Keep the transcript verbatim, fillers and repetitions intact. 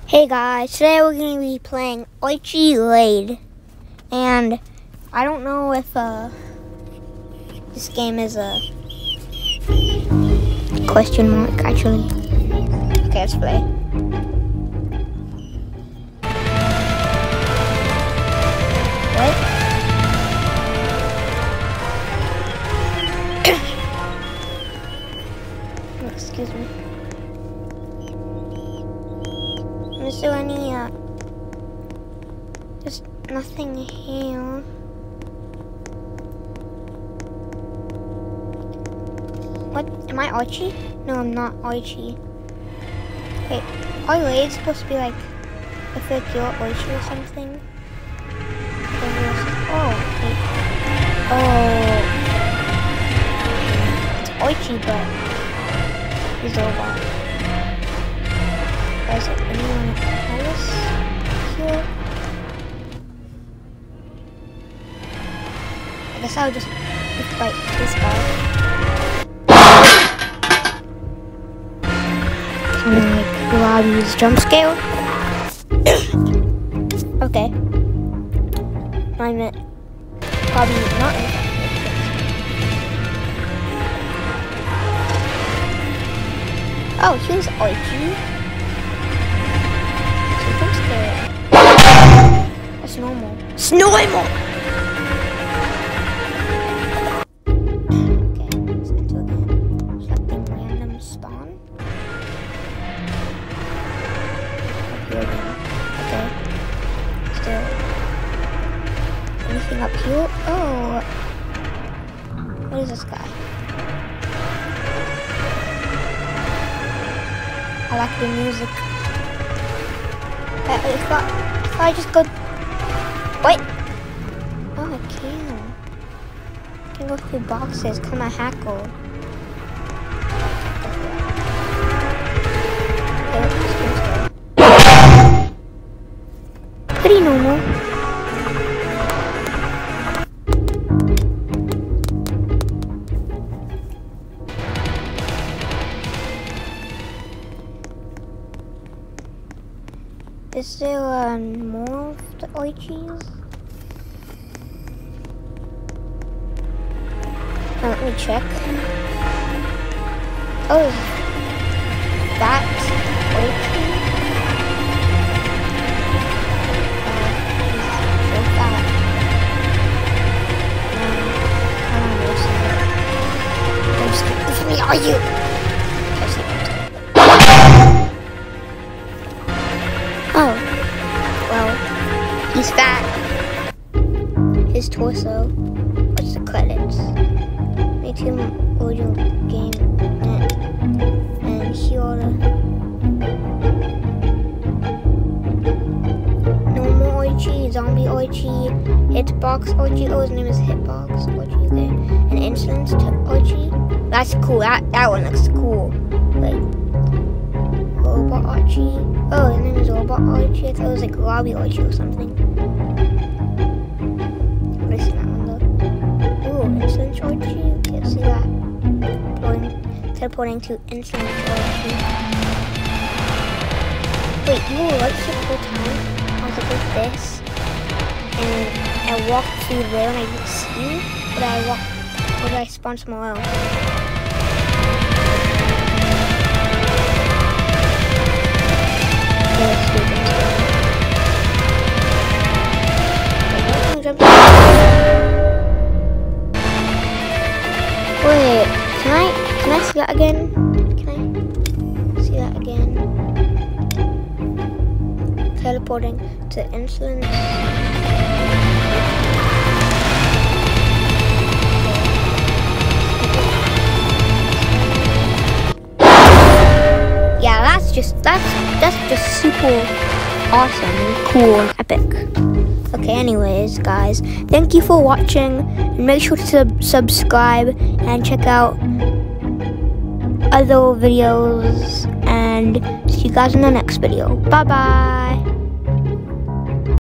Hey guys, today we're going to be playing Oichi Raid, and I don't know if uh, this game is a question mark actually. Okay, let's play. What? Excuse me. Is there any, uh, there's nothing here. What, am I Oichi? No, I'm not Oichi. Wait, are raids supposed to be like, I feel like you're Oichi or something? Oh, wait. Oh. It's Oichi, but he's a robot. Is there anyone else here? I guess I'll just fight this guy. Can I like allow you to jump scale? Okay. I meant probably not. Oh, here's Oichi. That's normal. It's normal! Okay, let's enter again. Selecting random spawn. Here again. Okay. Still. Anything up here? Oh! What is this guy? I like the music. Uh, if, I, if I just go... Wait! Oh, I can. I can go through boxes. Come on, hackle. Pretty normal. Is there uh, more of the Oichis? Uh, let me check. Oh, that Oichi? Uh, he's so fat. Um, I don't know. I'm just kidding. It's me, are you? Oh, well, he's fat. His torso. What's the credits? Make him audio game net. And here are the normal Oichi, zombie Oichi, hitbox Oichi. Oh, his name is hitbox Oichi there. And insolence Oichi. That's cool. That that one looks cool. Like robot Oichi. Oh, his name is Robot Oichi. I thought it was like Lobby Oichi or something. What is that one though? Ooh, Insolence Oichi. Okay, see that. Teleporting, teleporting to Insolence Oichi. Wait, you were right the whole time? I was like with this. And I walked through there and I didn't see you. But I walked, or did I spawn somewhere else? Wait, can I can I see that again? Can I see that again? Teleporting to insolence. Yeah, that's just that's that's just super awesome, cool, and epic. Okay, anyways, guys, thank you for watching. And make sure to sub subscribe and check out other videos. And see you guys in the next video. Bye bye.